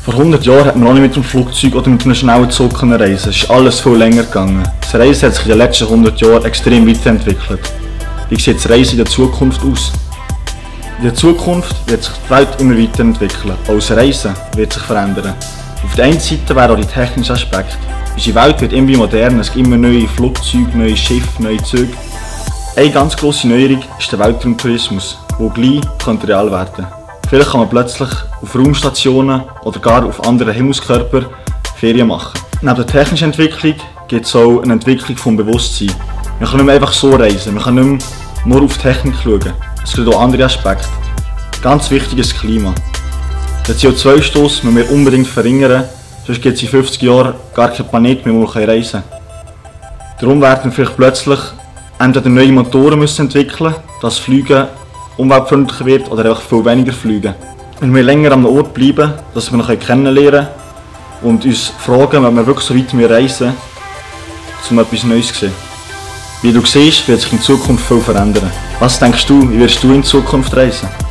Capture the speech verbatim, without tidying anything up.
Vor hundert Jahren hat man auch nicht mit dem Flugzeug oder mit einem schnellen Zug reisen. Es ist alles viel länger gegangen. Das Reisen hat sich in den letzten hundert Jahren extrem weiterentwickelt. Wie sieht das Reisen in der Zukunft aus? In der Zukunft wird sich die Welt immer weiterentwickeln. Auch das Reisen wird sich verändern. Auf der einen Seite wäre auch der technische Aspekt. Unsere Welt wird immer moderner, es gibt immer neue Flugzeuge, neue Schiffe, neue Züge. Eine ganz grosse Neuerung ist der Weltraumtourismus, der gleich könnte real werden könnte. Vielleicht kann man plötzlich auf Raumstationen oder gar auf anderen Himmelskörpern Ferien machen. Neben der technischen Entwicklung gibt es auch eine Entwicklung vom Bewusstsein. Man kann nicht mehr einfach so reisen, man kann nicht mehr nur auf Technik schauen. Es gibt auch andere Aspekte. Ganz wichtig ist das Klima. Den C O zwei Ausstoß müssen wir unbedingt verringern, sonst gibt es in fünfzig Jahren gar keinen Planeten mehr, wo wir reisen können. Darum werden wir vielleicht plötzlich entweder neue Motoren müssen entwickeln, dass Fliegen umweltfreundlicher wird oder einfach viel weniger fliegen. Wenn wir länger am Ort bleiben, dass wir noch kennenlernen und uns fragen, ob wir wirklich so weit reisen müssen, um etwas Neues zu sehen. Wie du siehst, wird sich in Zukunft viel verändern. Was denkst du, wie wirst du in Zukunft reisen?